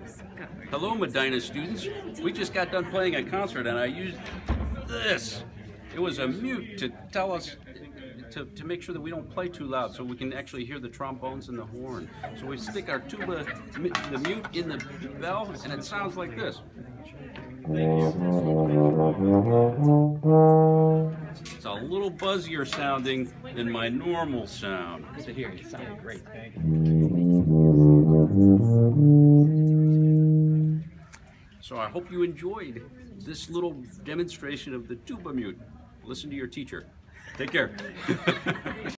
Hello, Medina students. We just got done playing a concert and I used this. It was a mute to tell us to make sure that we don't play too loud so we can actually hear the trombones and the horn. So we stick our tuba, the mute, in the bell and it sounds like this. It's a little buzzier sounding than my normal sound. Good to hear. You sound great. Thank you. So I hope you enjoyed this little demonstration of the tuba mute. Listen to your teacher. Take care.